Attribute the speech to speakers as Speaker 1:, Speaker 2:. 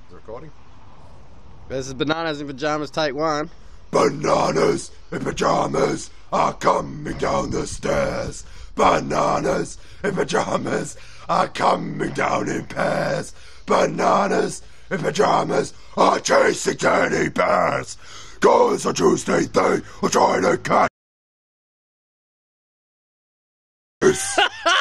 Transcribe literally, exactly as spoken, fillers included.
Speaker 1: Recording.
Speaker 2: This is Bananas in Pajamas, take one.
Speaker 1: Bananas in pajamas are coming down the stairs. Bananas in pajamas are coming down in pairs. Bananas in pajamas are chasing teddy bears. Cause on Tuesday they are trying to catch.